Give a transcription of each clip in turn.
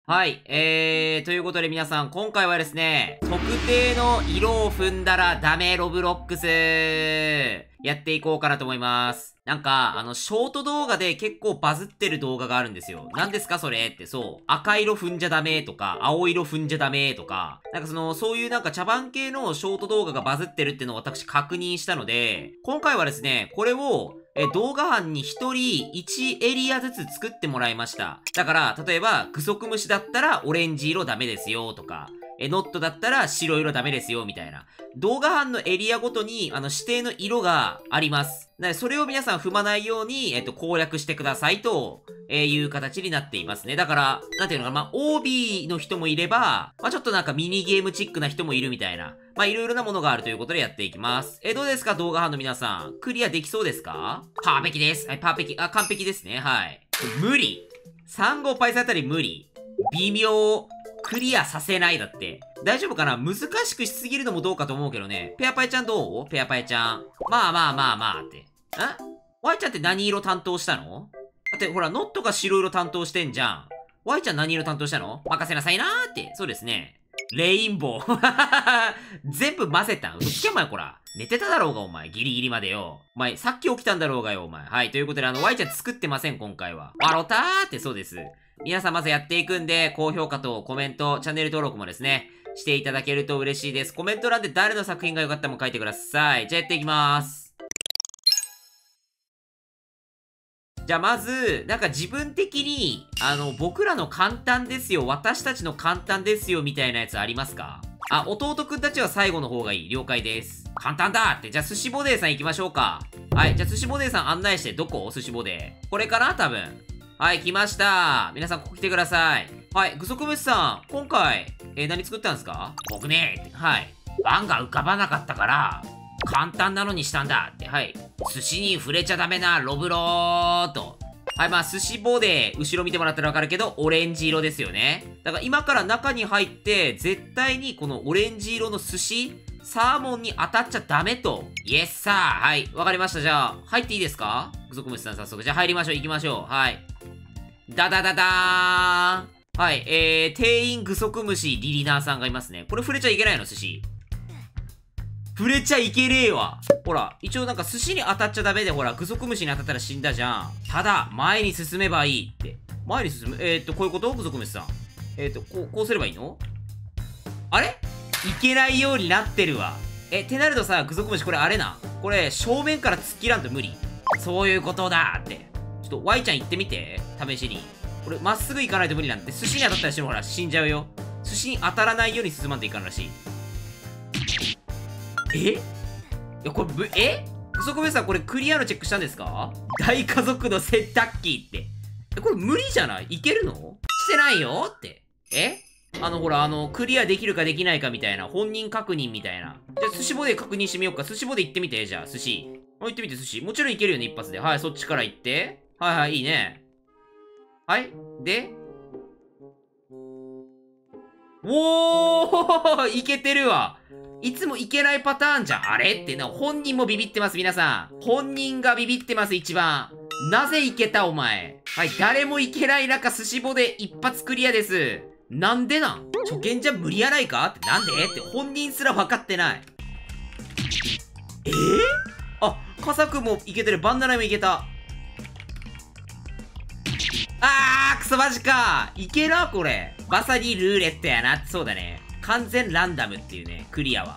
はい。ということで皆さん、今回はですね、特定の色を踏んだらダメロブロックス、やっていこうかなと思います。なんか、ショート動画で結構バズってる動画があるんですよ。何ですかそれって、そう。赤色踏んじゃダメとか、青色踏んじゃダメとか、なんかそういうなんか茶番系のショート動画がバズってるっていうのを私確認したので、今回はですね、これを、動画班に1人1エリアずつ作ってもらいました。だから、例えば、グソクムシだったらオレンジ色ダメですよとか、ノットだったら白色ダメですよみたいな。動画班のエリアごとに、指定の色があります。なので、それを皆さん踏まないように、攻略してくださいと、いう形になっていますね。だから、なんていうのかな、OB の人もいれば、ちょっとなんかミニゲームチックな人もいるみたいな。いろいろなものがあるということでやっていきます。どうですか動画班の皆さん。クリアできそうですか？パーフェキです。はい、パーフェキ、完璧ですね。はい。無理。3号パイセンあたり無理。微妙。クリアさせないだって。大丈夫かな？難しくしすぎるのもどうかと思うけどね。ペアパイちゃんどう？ペアパイちゃん。まあって。ワイちゃんって何色担当したの？だってほら、ノットが白色担当してんじゃん。ワイちゃん何色担当したの？任せなさいなーって。そうですね。レインボー。全部混ぜたん？うっけお前こら。寝てただろうがお前。ギリギリまでよ。お前、さっき起きたんだろうがよお前。はい。ということでワイちゃん作ってません今回は。ワロターってそうです。皆さんまずやっていくんで、高評価とコメント、チャンネル登録もですね、していただけると嬉しいです。コメント欄で誰の作品が良かったも書いてください。じゃあやっていきます。じゃあまず、なんか自分的に、僕らの簡単ですよ、私たちの簡単ですよ、みたいなやつありますか？弟くんたちは最後の方がいい。了解です。簡単だって。じゃあ寿司ボデーさん行きましょうか。はい。じゃあ寿司ボデーさん案内して、どこ？寿司ボデー。これかな多分。はい、来ました。皆さんここ来てください。はい、グソクムシさん、今回、何作ったんですか？僕ね、はい。案が浮かばなかったから、簡単なのにしたんだって、はい。寿司に触れちゃダメなロブローと。はい、寿司ボデー、後ろ見てもらったらわかるけど、オレンジ色ですよね。だから今から中に入って、絶対にこのオレンジ色の寿司、サーモンに当たっちゃダメと。イエスサー。はい、わかりました。じゃあ、入っていいですか？グソクムシさん早速。じゃあ入りましょう、行きましょう。はい。ダダダダーン。はい、店員グソクムシリリナーさんがいますね。これ触れちゃいけないの寿司。触れちゃいけねえわ。ほら、一応なんか寿司に当たっちゃダメで、ほら、グソクムシに当たったら死んだじゃん。ただ、前に進めばいいって。前に進む。こういうことグソクムシさん。こうすればいいの？あれ？いけないようになってるわ。ってなるとさ、グソクムシこれあれな。これ、正面から突っ切らんと無理。そういうことだって。ちょっと、ワイちゃん行ってみて。試しに。これ、まっすぐ行かないと無理なんで、寿司に当たったらしてもほら、死んじゃうよ。寿司に当たらないように進まんといかんらしい。いや、これ、グソクムシさん、これクリアのチェックしたんですか？大家族の洗濯機って。これ無理じゃない？いけるの？してないよって。ほら、クリアできるかできないかみたいな、本人確認みたいな。じゃあ、寿司ボデー確認してみようか。寿司ボデー行ってみて、じゃあ、寿司。行ってみて、寿司。もちろんいけるよね、一発で。はい、そっちから行って。はいはい、いいね。はい。で、おーいけてるわ。いつもいけないパターンじゃん。あれってな、本人もビビってます、皆さん。本人がビビってます、一番。なぜいけた、お前。はい、誰もいけない中、寿司ボで一発クリアです。なんでなん？初見じゃ無理やないかって、なんでって本人すら分かってない。カサ君もいけてる。バンダナイもいけた。クソマジか。いけな、これ。まさにルーレットやな。そうだね。完全ランダムっていうね、クリアは。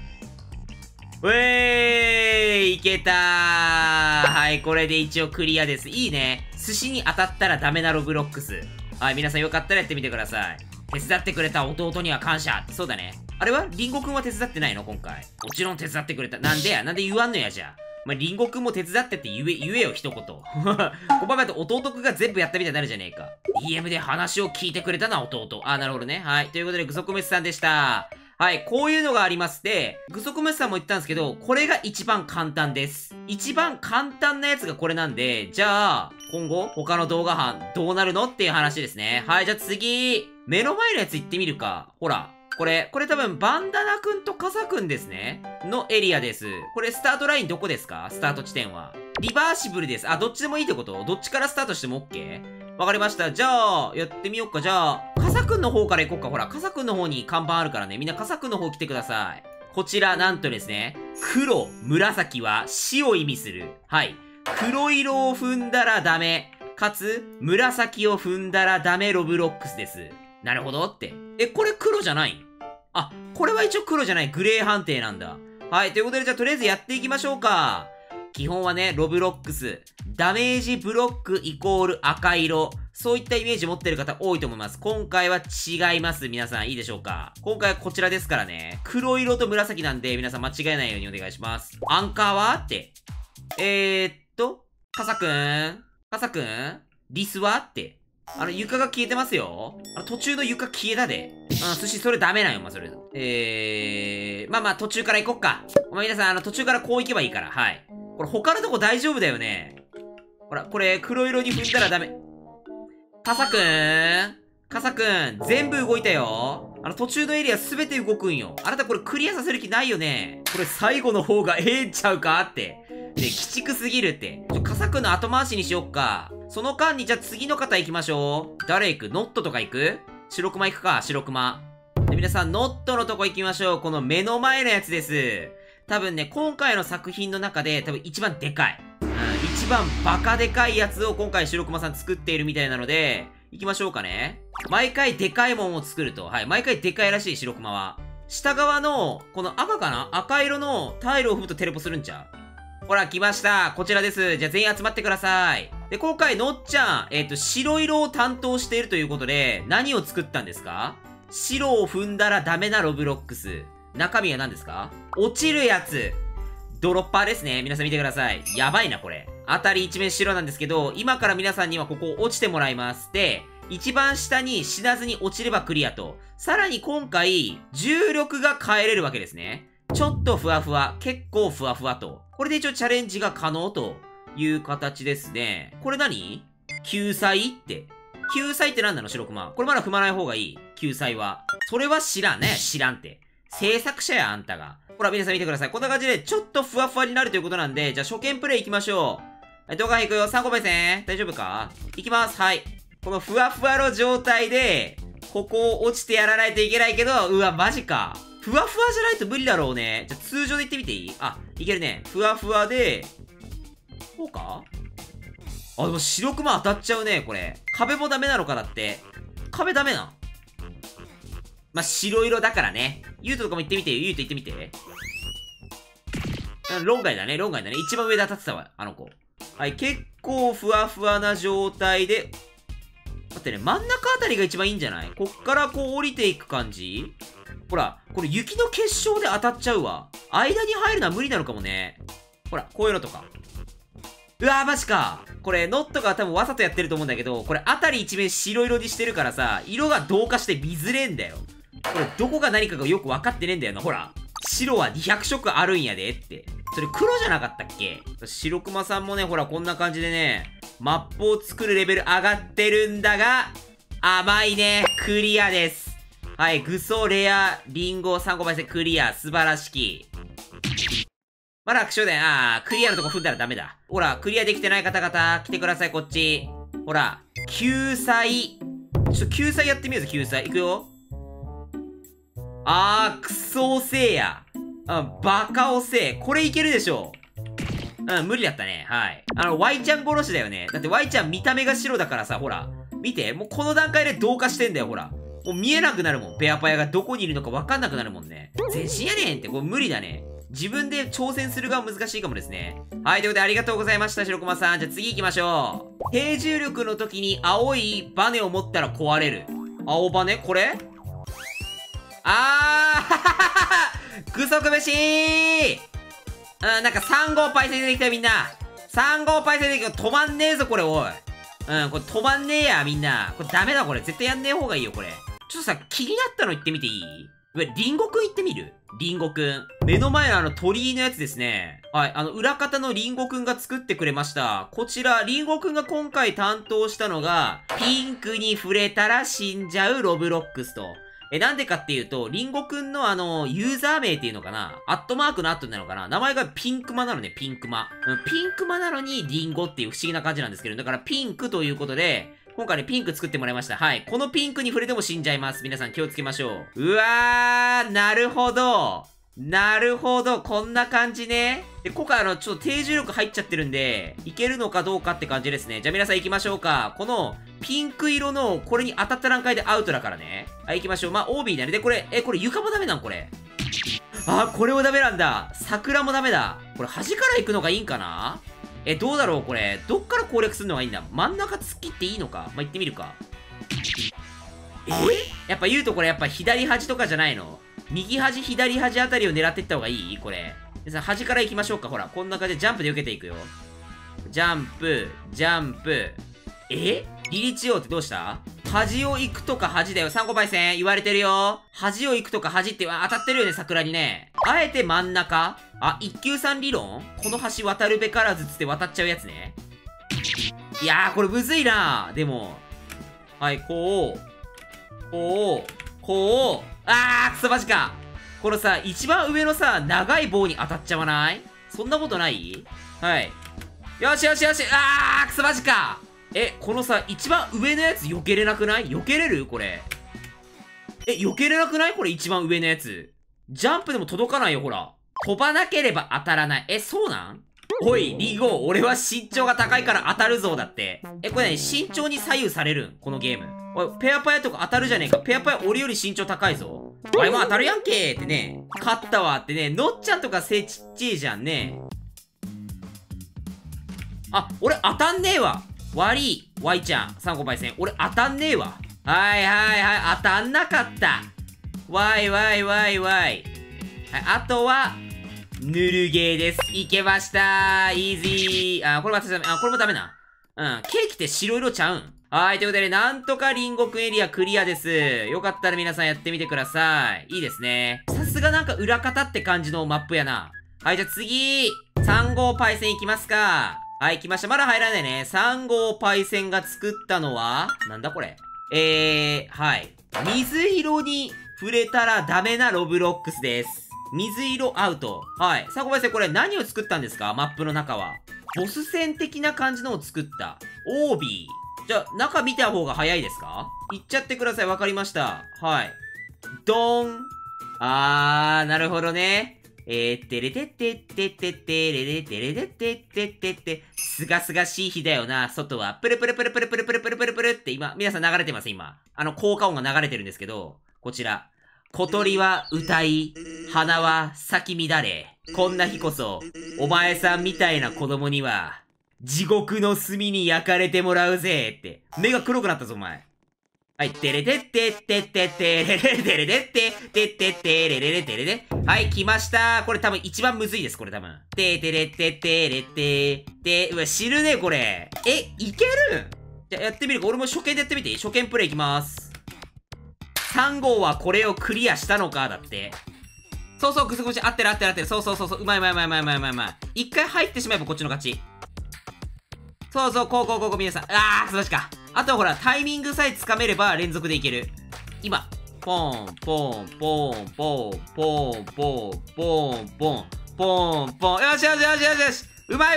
いけたー。はい、これで一応クリアです。いいね。寿司に当たったらダメなロブロックス。はい、皆さんよかったらやってみてください。手伝ってくれた弟には感謝。そうだね。あれはリンゴくんは手伝ってないの今回。もちろん手伝ってくれた。なんでや？なんで言わんのや、じゃあ。リンゴくんも手伝ってって言えよ、一言。こばばと弟くんが全部やったみたいになるじゃねえか。DM で話を聞いてくれたのは弟。なるほどね。はい。ということで、グソクムシさんでした。はい。こういうのがありまして、グソクムシさんも言ったんですけど、これが一番簡単です。一番簡単なやつがこれなんで、じゃあ、今後、他の動画班どうなるのっていう話ですね。はい。じゃあ次、目の前のやつ行ってみるか。ほら。これ多分バンダナくんとカサくんですね。のエリアです。これスタートラインどこですか？スタート地点は。リバーシブルです。どっちでもいいってこと？どっちからスタートしても OK？ わかりました。じゃあ、やってみようか。じゃあ、カササくんの方から行こっか。ほら、カサくんの方に看板あるからね。みんなカサくんの方来てください。こちら、なんとですね、黒、紫は死を意味する。はい。黒色を踏んだらダメ。かつ、紫を踏んだらダメロブロックスです。なるほどって。これ黒じゃない？あ、これは一応黒じゃない。グレー判定なんだ。はい。ということで、じゃあとりあえずやっていきましょうか。基本はね、ロブロックス。ダメージブロックイコール赤色。そういったイメージ持ってる方多いと思います。今回は違います。皆さんいいでしょうか？今回はこちらですからね。黒色と紫なんで、皆さん間違えないようにお願いします。アンカーはって。カサくんリスはって。床が消えてますよ。途中の床消えたで。寿司それダメなんよ、それ。まあ、途中から行こっか。皆さん、途中からこう行けばいいから、はい。これ他のとこ大丈夫だよね。ほら、これ、黒色に踏んだらダメ。カサくん、全部動いたよ。途中のエリアすべて動くんよ。あなたこれクリアさせる気ないよね。これ最後の方がええんちゃうかって。で、鬼畜すぎるって。カサくんの後回しにしよっか。その間に、じゃあ次の方行きましょう。誰行く？ノットとか行く？白熊行くか、白熊。で、皆さん、ノットのとこ行きましょう。この目の前のやつです。多分ね、今回の作品の中で、多分一番でかい。一番バカでかいやつを今回白熊さん作っているみたいなので、行きましょうかね。毎回でかいもんを作ると。はい、毎回でかいらしい、白熊は。下側の、この赤かな？赤色のタイルを踏むとテレポするんちゃう？ほら、来ました。こちらです。じゃあ全員集まってください。で、今回、のっちゃん、白色を担当しているということで、何を作ったんですか？白を踏んだらダメなロブロックス。中身は何ですか？落ちるやつ。ドロッパーですね。皆さん見てください。やばいな、これ。あたり一面白なんですけど、今から皆さんにはここ落ちてもらいます。で、一番下に死なずに落ちればクリアと。さらに今回、重力が変えれるわけですね。ちょっとふわふわ、結構ふわふわと。これで一応チャレンジが可能という形ですね。これ何？救済って。救済って何なの？白熊。これまだ踏まない方がいい。救済は。それは知らんね。知らんって。制作者や、あんたが。ほら、皆さん見てください。こんな感じで、ちょっとふわふわになるということなんで、じゃあ初見プレイ行きましょう。はい、動画行くよ。3個目ですね。大丈夫か？行きます。はい。このふわふわの状態で、ここを落ちてやらないといけないけど、うわ、マジか。ふわふわじゃないと無理だろうね。じゃあ通常で行ってみていい？あ、いけるね。ふわふわで、こうか？あ、でも白熊当たっちゃうね、これ。壁もダメなのかだって。壁ダメな。まあ、白色だからね。ユートとかも行ってみてよ。ユート行ってみて。論外だね、論外だね。一番上で当たってたわ、あの子。はい、結構ふわふわな状態で。待ってね、真ん中あたりが一番いいんじゃない？こっからこう降りていく感じ？ほら、これ雪の結晶で当たっちゃうわ。間に入るのは無理なのかもね。ほら、こういうのとか。うわー、マジか。これ、ノットが多分わざとやってると思うんだけど、これ、あたり一面白色にしてるからさ、色が同化して見づれんだよ。これ、どこが何かがよく分かってねえんだよな。ほら。白は200色あるんやでって。それ黒じゃなかったっけ？白熊さんもね、ほら、こんな感じでね、マップを作るレベル上がってるんだが、甘いね。クリアです。はい、グソ、レア、リンゴ、3個倍線クリア。素晴らしき。まだ楽勝だよ。クリアのとこ踏んだらダメだ。ほら、クリアできてない方々、来てください、こっち。ほら、救済。救済やってみようぜ、救済。いくよ。クソ遅えや。バカ遅え。これいけるでしょ。無理だったね。はい。Y ちゃん殺しだよね。だって Y ちゃん見た目が白だからさ、ほら。見て。もうこの段階で同化してんだよ、ほら。もう見えなくなるもん。ペアパヤがどこにいるのか分かんなくなるもんね。全身やねんって。これ無理だね。自分で挑戦する側難しいかもですね。はい、ということでありがとうございました、白熊さん。じゃあ次行きましょう。低重力の時に青いバネを持ったら壊れる。青バネ？これ？グソク飯ー。なんか3号パイセン出てきたよ、みんな。3号パイセン出てきた。止まんねえぞ、これ、おい。これ止まんねえや、みんな。これダメだ、これ。絶対やんねえ方がいいよ、これ。ちょっとさ、気になったの言ってみていい？リンゴくん行ってみる？リンゴくん。目の前の鳥居のやつですね。はい、裏方のリンゴくんが作ってくれました。こちら、リンゴくんが今回担当したのが、ピンクに触れたら死んじゃうロブロックスと。なんでかっていうと、リンゴくんのユーザー名っていうのかな？アットマークのアットなのかな？名前がピンクマなのね、ピンクマ。ピンクマなのにリンゴっていう不思議な感じなんですけど、だからピンクということで、 今回ね、ピンク作ってもらいました。はい。このピンクに触れても死んじゃいます。皆さん気をつけましょう。うわー、なるほど。なるほど。こんな感じね。で、今回ちょっと低重力入っちゃってるんで、いけるのかどうかって感じですね。じゃあ皆さん行きましょうか。この、ピンク色の、これに当たった段階でアウトだからね。はい、行きましょう。まあ、OB だね。で、これ床もダメなんこれ。あ、これもダメなんだ。桜もダメだ。これ端から行くのがいいんかな？どうだろうこれ。どっから攻略するのがいいんだ？真ん中突っ切っていいのか？まあ、行ってみるか。やっぱ言うとこれやっぱ左端とかじゃないの？右端、左端あたりを狙っていった方がいいこれ。皆さん端から行きましょうか。ほら、こんな感じでジャンプで避けていくよ。ジャンプ、ジャンプ。リリチオってどうした？端を行くとか端だよ。3個パイセン言われてるよ。端を行くとか端って当たってるよね、桜にね。あえて真ん中？あ、一級さん理論？この橋渡るべからずつって渡っちゃうやつね。いやー、これむずいなでも。はい、こう。クソマジか。このさ、一番上のさ、長い棒に当たっちゃわない？そんなことない？はい。よし。クソマジか。このさ、一番上のやつ避けれなくない？避けれる？これ。避けれなくない？これ一番上のやつ。ジャンプでも届かないよ、ほら。飛ばなければ当たらない。そうなん？おい、リゴ、俺は身長が高いから当たるぞ、だって。これ何？身長に左右されるん？このゲーム。おい、ペアパヤとか当たるじゃねえか。ペアパヤ俺より身長高いぞ。おい、もう当たるやんけーってね。勝ったわってね。のっちゃんとか背ちっちゃいじゃんね。あ、俺当たんねえわ。悪い、ワイちゃん。3個パイセン。俺当たんねえわ。はい、当たんなかった。わい。はい、あとは、ぬるゲーです。いけましたー。イージー。これ私ダメ。これもダメな。ケーキって白色ちゃうん。はい、ということで、なんとかリンゴくんエリアクリアです。よかったら皆さんやってみてください。いいですね。さすがなんか裏方って感じのマップやな。はい、じゃあ次。3号パイセンいきますか。はい、来ました。まだ入らないね。3号パイセンが作ったのは、なんだこれ。はい。水色に触れたらダメなロブロックスです。水色アウト。はい。さあ、ごめんなさい。これ何を作ったんですか？マップの中は。ボス戦的な感じのを作った。OB。じゃあ、中見た方が早いですか？いっちゃってください。わかりました。はい。ドーン。なるほどね。てれてってってってってれれてれれってってってって、すがすがしい日だよな、外は。プルプルプルプルプルプルプルプルプルって今、皆さん流れてます、今。効果音が流れてるんですけど、こちら。小鳥は歌い、花は咲き乱れ。こんな日こそ、お前さんみたいな子供には、地獄の炭に焼かれてもらうぜって。目が黒くなったぞ、お前。はい、てれてってってってってれれてれれってってってってれれれてれれ。はい、来ました。これ多分一番むずいです、これ多分。ててれってってれってで、うわ、知るね、これ。いける？じゃ、やってみるか。俺も初見でやってみていい？初見プレイいきます。3号はこれをクリアしたのかだって。そうそう、ぐすぐし、合ってる合ってる合ってる。そう。うまい。一回入ってしまえばこっちの勝ち。そう、こう、皆さん。素晴らしか。あとはほら、タイミングさえつかめれば連続でいける。今。ポン。よし。うまい。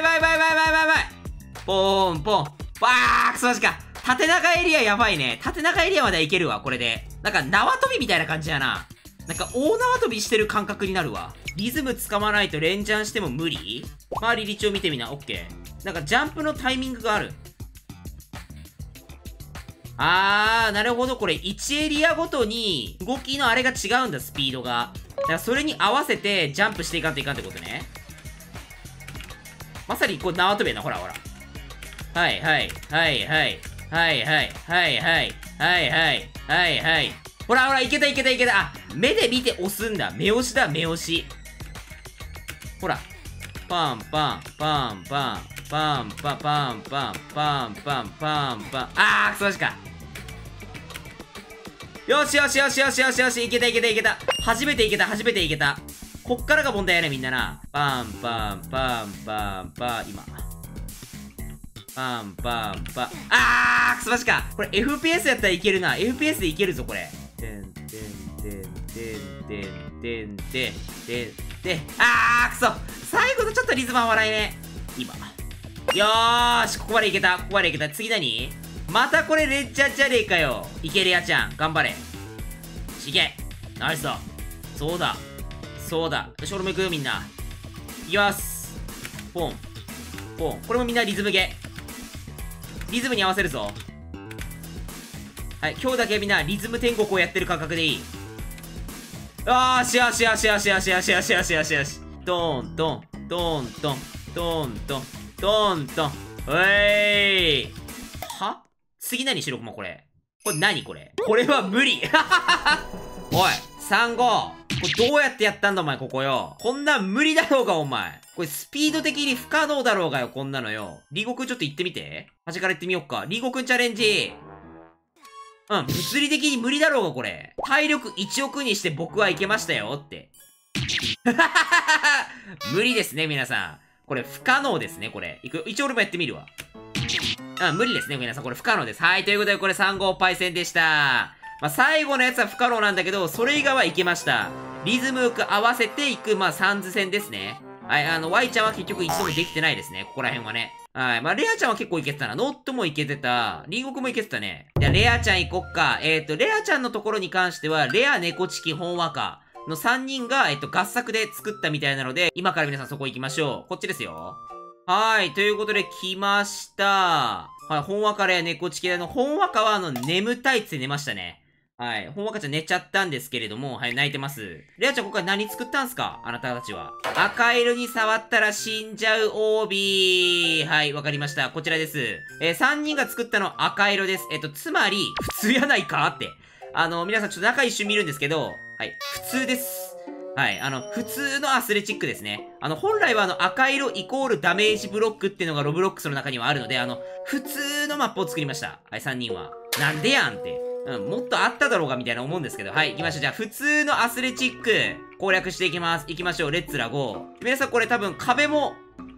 ポン。素晴らしか。縦長エリアやばいね。縦長エリアまではいけるわ、これで。なんか縄跳びみたいな感じやな。なんか大縄跳びしてる感覚になるわ。リズムつかまないと連チャンしても無理？周りリチを見てみな。オッケー。なんかジャンプのタイミングがある。なるほど。これ1エリアごとに動きのあれが違うんだ、スピードが。だからそれに合わせてジャンプしていかんといかんってことね。まさにこう縄跳びやな。ほら。はい。ほら、いけた。目で見て押すんだ。目押しだ、目押し。ほら。パン。クソマジか。よし。いけた。初めていけた。こっからが問題やね、みんなな。パン、今。クソマジか。これ FPS やったらいけるな。FPS でいけるぞ、これ。くそ。最後のちょっとリズムは笑いね。今。よーし、ここまでいけた。次何？ またこれレッチャーじゃねえかよ。いけレアちゃん。頑張れ。いけ。ナイスだ。そうだ。そうだ。よし、俺も行くよ、みんな。いきます。ポン。ポン。これもみんなリズムゲー。リズムに合わせるぞ。はい、今日だけみんなリズム天国をやってる感覚でいい。よーしよしよしよしよしよしよしよしよしよし。トントン、トントン、トントン、トントン。は次何白駒これ。これ何これ。これは無理おい、35。これどうやってやったんだお前ここよ。こんなん無理だろうがお前。これスピード的に不可能だろうがよ、こんなのよ。リーゴくんちょっと行ってみて。端から行ってみよっか。リーゴくんチャレンジ。うん、物理的に無理だろうがこれ。体力1億にして僕はいけましたよって。無理ですね、皆さん。これ不可能ですね、これ。一応俺もやってみるわ。うん、無理ですね、皆さん。これ不可能です。はい、ということでこれ3号パイセンでした。まあ、最後のやつは不可能なんだけど、それ以外はいけました。リズムよく合わせていく、まあ、サンズ戦ですね。はい、Y ちゃんは結局一度もできてないですね。ここら辺はね。はい。まあ、レアちゃんは結構いけてたな。ノットもいけてた。リンゴくんもいけてたね。じゃあ、レアちゃんいこっか。レアちゃんのところに関しては、レア、猫チキ、ほんわかの3人が、合作で作ったみたいなので、今から皆さんそこ行きましょう。こっちですよ。はい。ということで、来ました。はい。ほんわかレア、猫チキでほんわかは眠たいって寝ましたね。はい。ほんわかちゃん寝ちゃったんですけれども、はい、泣いてます。レアちゃん、ここから何作ったんすかあなたたちは。赤色に触ったら死んじゃう帯。はい、わかりました。こちらです。3人が作ったの赤色です。つまり、普通やないかって。皆さんちょっと中一瞬見るんですけど、はい、普通です。はい、普通のアスレチックですね。本来は赤色イコールダメージブロックっていうのがロブロックスの中にはあるので、普通のマップを作りました。はい、3人は。なんでやんって。うん、もっとあっただろうがみたいな思うんですけど。はい、行きましょう。じゃあ、普通のアスレチック、攻略していきます。行きましょう。レッツラゴー。皆さんこれ多分壁も、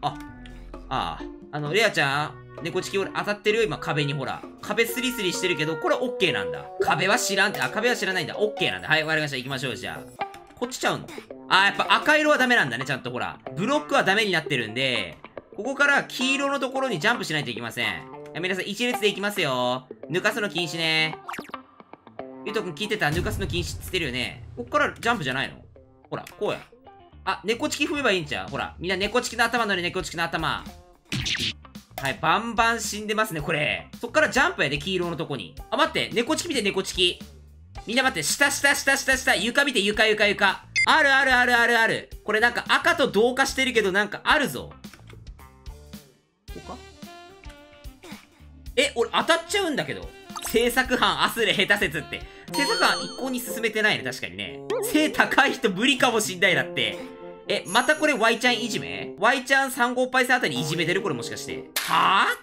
レアちゃん、猫チキ俺当たってるよ、今壁にほら。壁スリスリしてるけど、これは OK なんだ。壁は知らんって、壁は知らないんだ。OK なんだ。はい、わかりました。行きましょう、じゃあ。こっちちゃうの？やっぱ赤色はダメなんだね、ちゃんとほら。ブロックはダメになってるんで、ここから黄色のところにジャンプしないといけません。皆さん一列で行きますよ。抜かすの禁止ね。ゆうとくん聞いてた？抜かすの禁止って言ってるよね。こっからジャンプじゃないの？ほら、こうや。猫チキ踏めばいいんちゃう？ほら、みんな猫チキの頭乗り、猫チキの頭。はい、バンバン死んでますね、これ。そっからジャンプやで、黄色のとこに。待って、猫チキ見て、猫チキ。みんな待って、下、床見て、床。ある。これなんか赤と同化してるけど、なんかあるぞ。ここか？俺当たっちゃうんだけど。制作班アスレ下手説って。制作班一向に進めてないね、確かにね。背高い人無理かもしんないだって。またこれ Y ちゃんいじめ？ Y ちゃん3号パイセンあたりいじめてるこれもしかして。はぁって。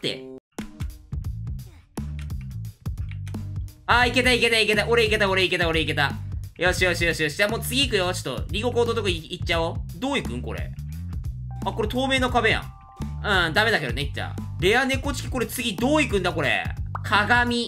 いけた。俺いけた。よし。じゃあもう次行くよ。ちょっと、リゴコードとこ行っちゃおう。どう行くんこれ。これ透明な壁やん。ダメだけどね、いっちゃ。レア猫チキこれ次どう行くんだこれ。鏡。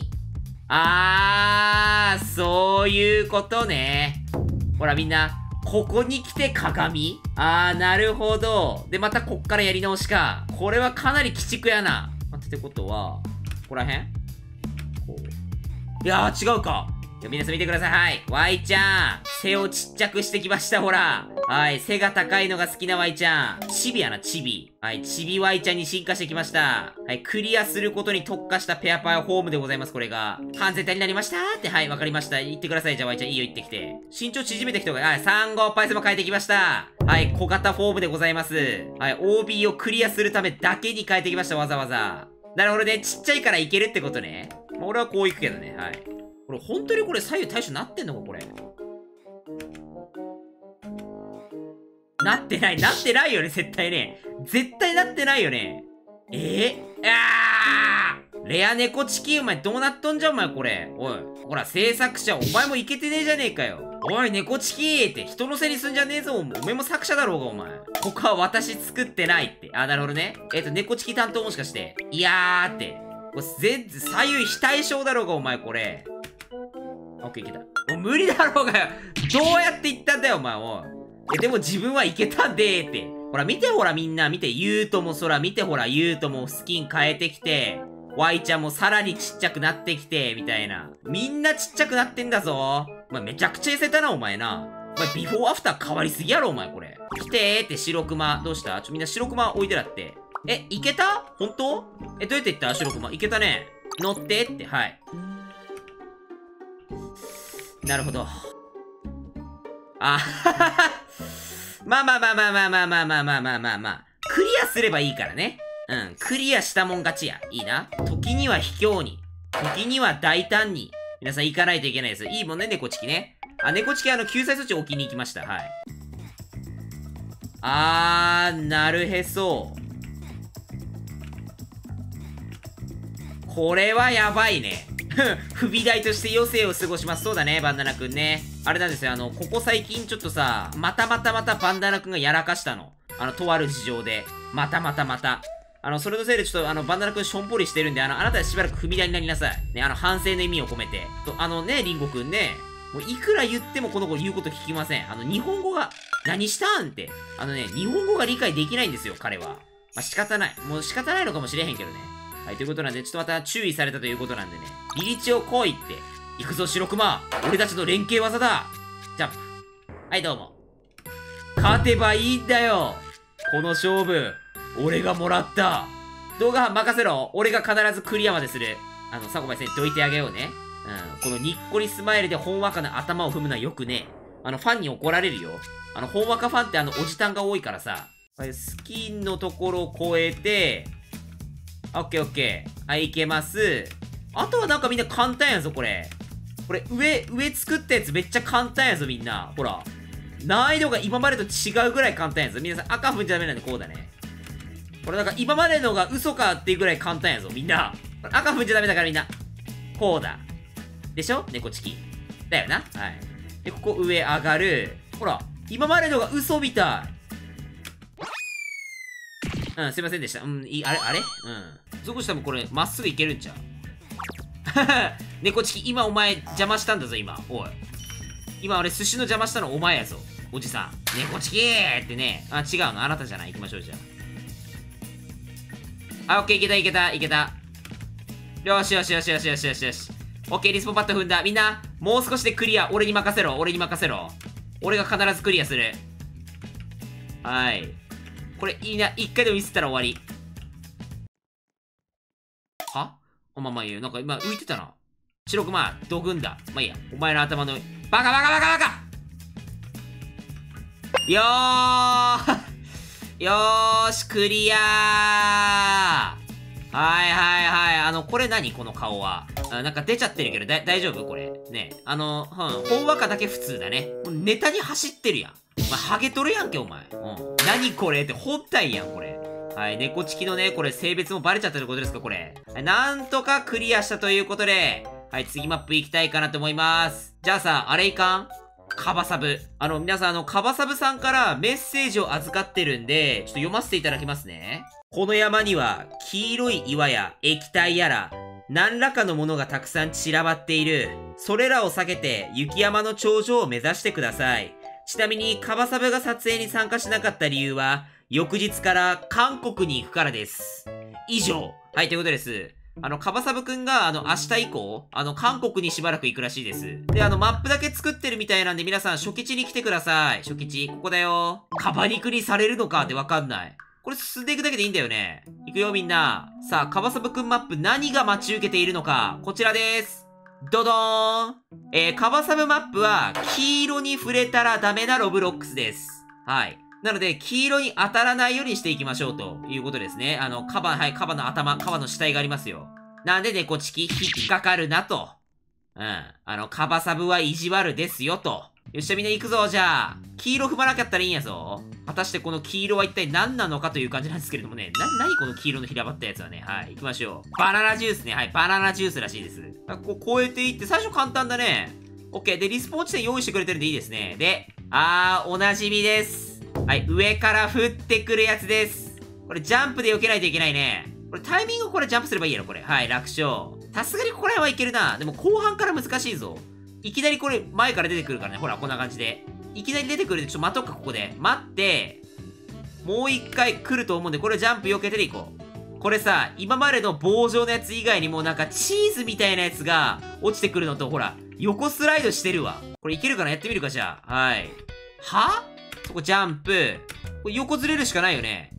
そういうことね。ほらみんな、ここに来て鏡？なるほど。で、またこっからやり直しか。これはかなり鬼畜やな。ってことは、ここら辺？こう。いやー、違うか。皆さん見てください。はい。Y ちゃん。背をちっちゃくしてきました、ほら。はい。背が高いのが好きな Y ちゃん。チビやな、チビ。はい。チビ Y ちゃんに進化してきました。はい。クリアすることに特化したペアパイホームでございます、これが。完全体になりましたって。はい。わかりました。言ってください。じゃあ Y ちゃん、いいよ、言ってきて。身長縮めてきた方が、はい。3号パイセンも変えてきました。はい。小型フォームでございます。はい。OB をクリアするためだけに変えてきました、わざわざ。なるほどね。ちっちゃいからいけるってことね。俺はこういくけどね。はい。これ本当にこれ左右対称なってんのかこれ。なってないよね、絶対ね。絶対なってないよね。レア猫チキ、お前どうなっとんじゃん、お前これ。おい。ほら、制作者、お前もいけてねえじゃねえかよ。おい、猫チキって人のせいにすんじゃねえぞ、お前も作者だろうが、お前。ここは私作ってないって。なるほどね。猫チキ担当もしかして。いやーって。これ全然左右非対称だろうが、お前これ。オッケー、いけた。もう無理だろうがよ。どうやっていったんだよ、お前。おい。でも自分はいけたんでーって。ほら、見てほら、みんな。見て、ゆうとも空、見てほら、ゆうともスキン変えてきて。 Y ちゃんもさらにちっちゃくなってきて、みたいな。みんなちっちゃくなってんだぞ。お前めちゃくちゃ痩せたな、お前な。お前ビフォーアフター変わりすぎやろ、お前これ。来てーって白熊。どうした？みんな白熊置いてらって。いけた？本当？どうやっていった？白熊。いけたね。乗ってって、はい。なるほど。あははは。まあまあまあまあまあまあまあまあまあまあまあまあ。クリアすればいいからね。うん。クリアしたもん勝ちや。いいな。時には卑怯に。時には大胆に。皆さん行かないといけないです。いいもんね、猫チキね。猫チキ救済措置置きに行きました。はい。なるへそ。これはやばいね。不備代として余生を過ごします。そうだね、バンダナくんね。あれなんですよ、ここ最近ちょっとさ、またバンダナくんがやらかしたの。とある事情で。また。それのせいでちょっとバンダナくんしょんぽりしてるんで、あなたしばらく不備代になりなさい。ね、反省の意味を込めて。リンゴくんね、もういくら言ってもこの子言うこと聞きません。日本語が、何したんって。日本語が理解できないんですよ、彼は。まあ、仕方ない。もう仕方ないのかもしれへんけどね。はい、ということなんで、ちょっとまた注意されたということなんでね。リリチを来いって。行くぞ、白熊。俺たちの連携技だ。ジャンプ。はい、どうも。勝てばいいんだよ。この勝負、俺がもらった。動画任せろ。俺が必ずクリアまでする。サコバイ先生どいてあげようね。うん。このにっこりスマイルでほんわかな頭を踏むのはよくね。ファンに怒られるよ。ほんわかファンっておじたんが多いからさ。スキンのところを越えて、オッケーオッケー。はい、いけます。あとはなんかみんな簡単やぞ、これ。これ、上作ったやつめっちゃ簡単やぞ、みんな。ほら。難易度が今までと違うぐらい簡単やぞ。皆さん赤踏んじゃダメなんでこうだね。これなんか今までのが嘘かっていうぐらい簡単やぞ、みんな。赤踏んじゃダメだからみんな。こうだ。でしょ？猫チキ。だよな。はい。で、ここ上上がる。ほら。今までのが嘘みたい。うん、すいませんでした。あれゾコシ多分これ、まっすぐいけるんちゃう猫チキ、今お前邪魔したんだぞ、今。おい。今俺寿司の邪魔したのお前やぞ。おじさん。猫チキーってね。違うの。あなたじゃない。行きましょう、じゃあ。オッケー、いけた。よし。オッケー、リスポンパッド踏んだ。みんな、もう少しでクリア。俺に任せろ。俺が必ずクリアする。はい。これいいな。一回でもミスったら終わり。は？まあいいよ。なんか今浮いてたな。白熊、どくんだ。まあいいや。お前の頭の、バカよーし、クリアー。はい。これ何この顔は。なんか出ちゃってるけど、大丈夫これ。ね。ほんわかだけ普通だね。ネタに走ってるやん。ハゲとるやんけ、お前。何これって本体やん、これ。はい、猫チキのね、これ性別もバレちゃったってことですか、これ。なんとかクリアしたということで、はい、次マップ行きたいかなと思います。じゃあさ、あれいかん？カバサブ。皆さん、カバサブさんからメッセージを預かってるんで、ちょっと読ませていただきますね。この山には、黄色い岩や液体やら、何らかのものがたくさん散らばっている。それらを避けて、雪山の頂上を目指してください。ちなみに、カバサブが撮影に参加しなかった理由は、翌日から韓国に行くからです。以上。はい、ということです。カバサブくんが、明日以降、韓国にしばらく行くらしいです。で、マップだけ作ってるみたいなんで、皆さん、初期地に来てください。初期地、ここだよ。カバ肉にされるのかってわかんない。これ進んでいくだけでいいんだよね。行くよ、みんな。さあ、カバサブくんマップ何が待ち受けているのか、こちらです。ドドーン。カバサブマップは、黄色に触れたらダメなロブロックスです。はい。なので、黄色に当たらないようにしていきましょうということですね。カバの頭、カバの死体がありますよ。なんで猫チキ引っかかるなと。カバサブは意地悪ですよと。よっしゃ、みんな行くぞ、じゃあ。黄色踏まなかったらいいんやぞ。果たしてこの黄色は一体何なのかという感じなんですけれどもね。何この黄色の平ばったやつはね。はい、行きましょう。バナナジュースね。はい、バナナジュースらしいです。こう越えていって、最初簡単だね。オッケー。で、リスポーン地点用意してくれてるんでいいですね。で、おなじみです。はい、上から降ってくるやつです。これジャンプで避けないといけないね。これタイミングこれジャンプすればいいやろ、これ。はい、楽勝。さすがにここら辺はいけるな。でも後半から難しいぞ。いきなりこれ前から出てくるからね。ほら、こんな感じで。いきなり出てくるんで、ちょっと待とうか、ここで。待って、もう一回来ると思うんで、これジャンプ避けてでいこう。 これさ、今までの棒状のやつ以外にもなんかチーズみたいなやつが落ちてくるのと、ほら、横スライドしてるわ。これいけるかな？やってみるか、じゃあ。はい。は？そこジャンプ。これ横ずれるしかないよね。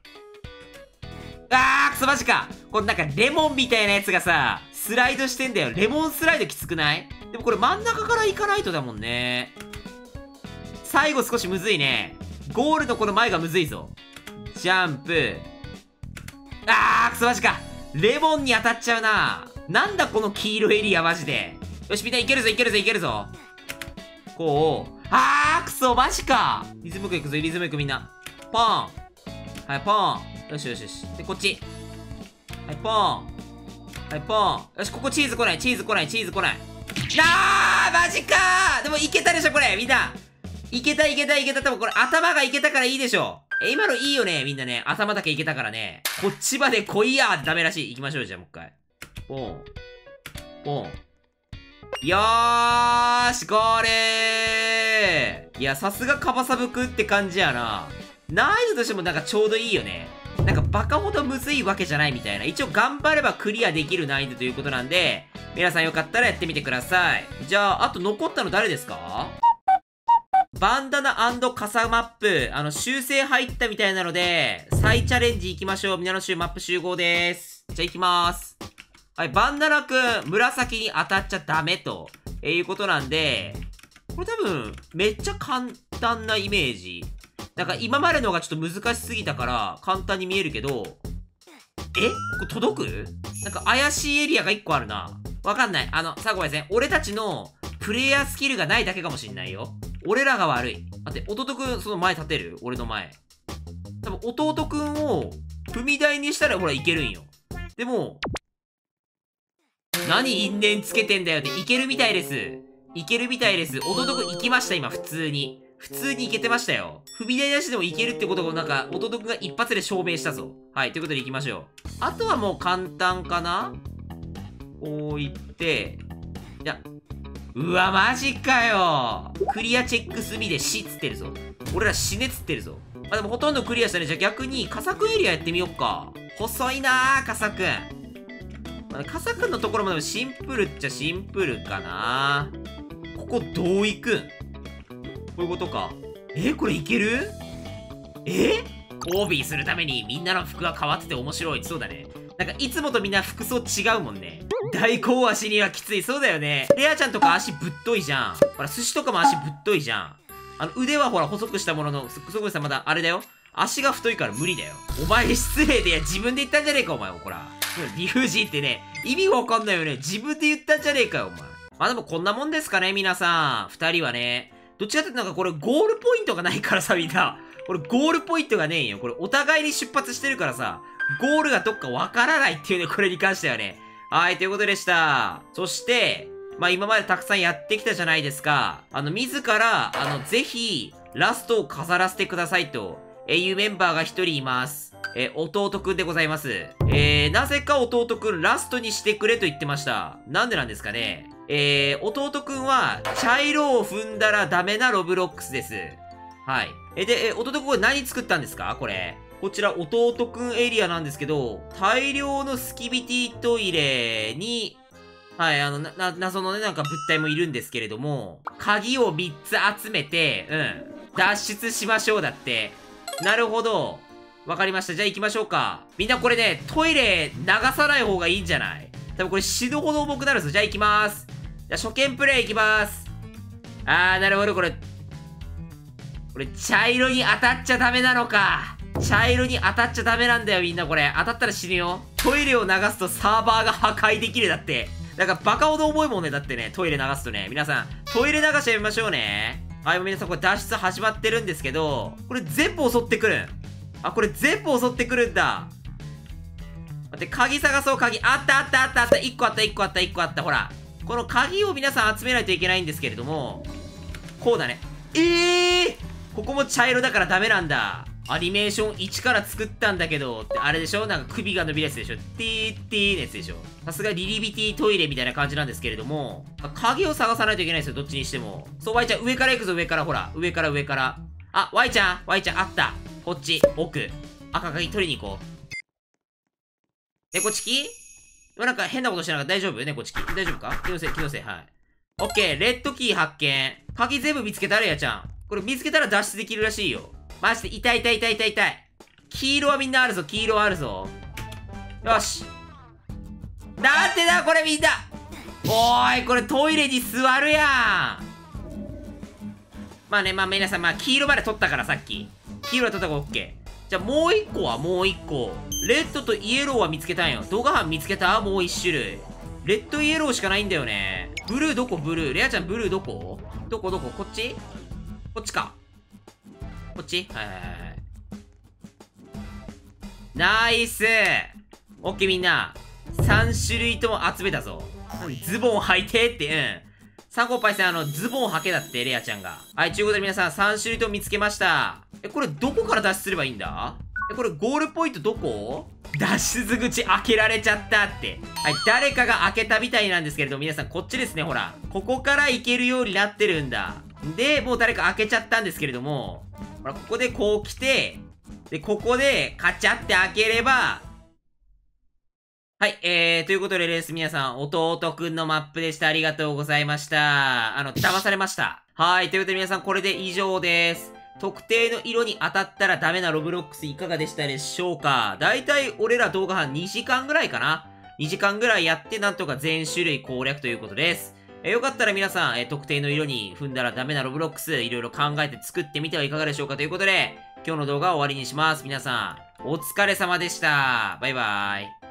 くそマジか。これなんかレモンみたいなやつがさ、スライドしてんだよ。レモンスライドきつくない？でもこれ真ん中から行かないとだもんね。最後少しむずいね。ゴールのこの前がむずいぞ。ジャンプ。くそマジか。レモンに当たっちゃうな。なんだこの黄色エリアマジで。よしみんないけるぞいけるぞいけるぞ。こう。くそマジか。リズムよくいくぞリズムよくみんな。ポン。はいポン。よしよしよし。でこっち。はいポン。はいポン。よしここチーズ来ないチーズ来ないチーズ来ない。マジかー。でもいけたでしょこれみんな。いけたいけたいけた。多分これ頭がいけたからいいでしょ。今のいいよねみんなね。頭だけいけたからね。こっちまで来いやーってダメらしい。行きましょうじゃあもう一回。ポン。ポン。よーしゴールー。いやさすがカバサブくんって感じやな。難易度としてもなんかちょうどいいよね。なんかバカほどむずいわけじゃないみたいな。一応頑張ればクリアできる難易度ということなんで、皆さんよかったらやってみてください。じゃあ、あと残ったの誰ですか？バンダナ&傘マップ。修正入ったみたいなので、再チャレンジ行きましょう。皆の衆マップ集合です。じゃあ行きまーす。はい、バンダナくん、紫に当たっちゃダメと、いうことなんで、これ多分、めっちゃ簡単なイメージ。なんか今までのがちょっと難しすぎたから、簡単に見えるけど、これ届く？なんか怪しいエリアが1個あるな。わかんない。さあごめんなさい。俺たちのプレイヤースキルがないだけかもしんないよ。俺らが悪い。待って、弟くん、その前立てる？俺の前。多分、弟くんを踏み台にしたらほらいけるんよ。でも、何因縁つけてんだよって、いけるみたいです。いけるみたいです。弟くん行きました、今、普通に。普通にいけてましたよ。踏み台なしでもいけるってことをなんか、弟くんが一発で証明したぞ。はい、ということで行きましょう。あとはもう簡単かな？こういって、いや、うわ、マジかよ。クリアチェック済みで死っつってるぞ。俺ら死ねっつってるぞ。まあ、でもほとんどクリアしたね。じゃあ逆に、カサくんエリアやってみよっか。細いなー、カサくん。まあ、カサくんのところもでもシンプルっちゃシンプルかな。ここどういくん？こういうことか。これいける？コービーするためにみんなの服が変わってて面白い。そうだね。なんかいつもとみんな服装違うもんね。大根足にはきつい。そうだよね。レアちゃんとか足ぶっといじゃん。ほら、寿司とかも足ぶっといじゃん。腕はほら、細くしたものの、そこさんまだ、あれだよ。足が太いから無理だよ。お前失礼で、いや、自分で言ったんじゃねえか、お前。ほら。理不尽ってね、意味がわかんないよね。自分で言ったんじゃねえかよ、お前。まあでもこんなもんですかね、皆さん。二人はね。どっちかっていうとなんかこれゴールポイントがないからさ、みんな。これゴールポイントがねえんよ。これお互いに出発してるからさ、ゴールがどっかわからないっていうね、これに関してはね。はい、ということでした。そして、まあ今までたくさんやってきたじゃないですか。自ら、ぜひ、ラストを飾らせてくださいと、いうメンバーが一人います。弟くんでございます。なぜか弟くんラストにしてくれと言ってました。なんでなんですかね。弟くんは、茶色を踏んだらダメなロブロックスです。はい。で、弟くんこれ何作ったんですかこれ。こちら、弟くんエリアなんですけど、大量のスキビティトイレに、はい、謎のね、なんか物体もいるんですけれども、鍵を3つ集めて、脱出しましょうだって。なるほど。わかりました。じゃあ行きましょうか。みんなこれね、トイレ流さない方がいいんじゃない？多分これ死ぬほど重くなるぞ。じゃあ行きまーす。じゃあ初見プレイ行きまーす。なるほど、これ茶色に当たっちゃダメなのか。茶色に当たっちゃダメなんだよ、みんなこれ。当たったら死ぬよ。トイレを流すとサーバーが破壊できる。だって。なんかバカほど重いもんね。だってね、トイレ流すとね。皆さん、トイレ流しやめましょうね。はい、皆さんこれ脱出始まってるんですけど、これ全部襲ってくるん。これ全部襲ってくるんだ。待って、鍵探そう、鍵。あったあったあったあった。1個あった、1個あった、1個あった。ほら。この鍵を皆さん集めないといけないんですけれども、こうだね。ここも茶色だからダメなんだ。アニメーション1から作ったんだけど、ってあれでしょ？なんか首が伸びるやつでしょ？ティーティーのやつでしょ？さすがリリビティトイレみたいな感じなんですけれども、鍵を探さないといけないですよ、どっちにしても。そう、ワイちゃん、上から行くぞ、上から、ほら。上から、上から。ワイちゃん、あった。こっち、奥。赤鍵取りに行こう。 猫チキなんか変なことしてなかった。大丈夫猫チキ。大丈夫か？気のせい、気のせい。はい。オッケー。レッドキー発見。鍵全部見つけたらやちゃん。これ見つけたら脱出できるらしいよ。マジで痛い痛い痛い痛い痛い。黄色はみんなあるぞ。黄色はあるぞ。よし。なんでだこれみんな。おーい、これトイレに座るやん。まあね、まあ皆さん、まあ黄色まで取ったからさっき。黄色は取ったからオッケー。じゃあもう一個はもう一個。レッドとイエローは見つけたんよ。動画班見つけたもう一種類。レッドイエローしかないんだよね。ブルーどこブルー。レアちゃんブルーどこどここっちこっちか。こっちはいはいはい。ナイスオッケーみんな。3種類とも集めたぞ。ズボン履いてって、サンコパイセンズボン履けだって、レアちゃんが。はい、ということで皆さん3種類とも見つけました。これどこから脱出すればいいんだ？これゴールポイントどこ？脱出口開けられちゃったって。はい、誰かが開けたみたいなんですけれども、皆さんこっちですね、ほら。ここから行けるようになってるんだ。で、もう誰か開けちゃったんですけれども、ほら、ここでこう来て、で、ここでカチャって開ければ、はい、ということでです。皆さん、弟くんのマップでした。ありがとうございました。騙されました。はい、ということで皆さん、これで以上です。特定の色に当たったらダメなロブロックスいかがでしたでしょうか？だいたい俺ら動画班2時間ぐらいかな？ 2 時間ぐらいやってなんとか全種類攻略ということです。よかったら皆さん、特定の色に踏んだらダメなロブロックスいろいろ考えて作ってみてはいかがでしょうかということで、今日の動画は終わりにします。皆さん、お疲れ様でした。バイバーイ。